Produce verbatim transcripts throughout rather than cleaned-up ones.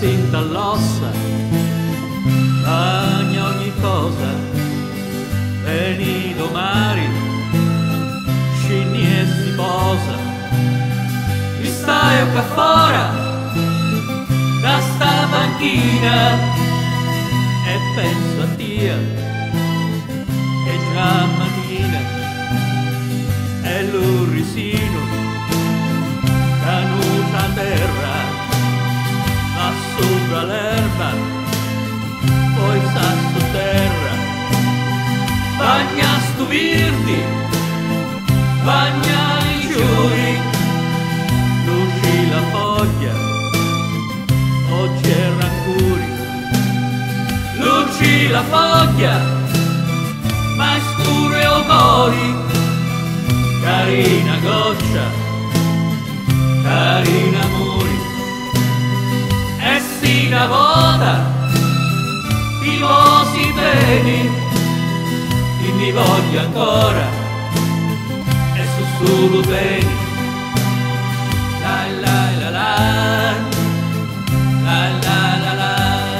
s'assinta all'ossa, bagna ogni cosa, e nido mari, scinni e si posa. Mi stai qua fuori da sta banchina e penso a Dio, è già mattina e l'urrisino canuta a terra, ma sopra l'erba poi sta sotterra. Bagna stu virdi, bagna i giuri, luci la foglia, oggi è rancuri. Luci la foglia, ma è scuro e omori, carina goccia, carina muri, e si cavoda, i vosi treni, e mi voglio ancora, e sussurro bene, la la la la, la la la la.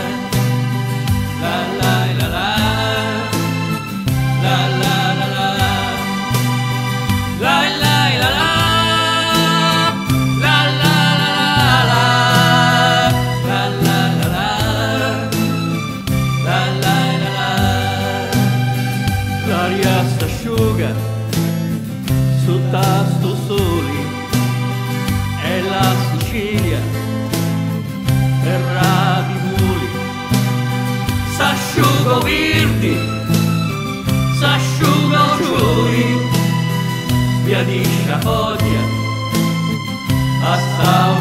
L'aria s'asciuga su tasto soli e la Sicilia terra di muli. S'asciugo virdi, s'asciugo giuri, sbiadisce foglia, a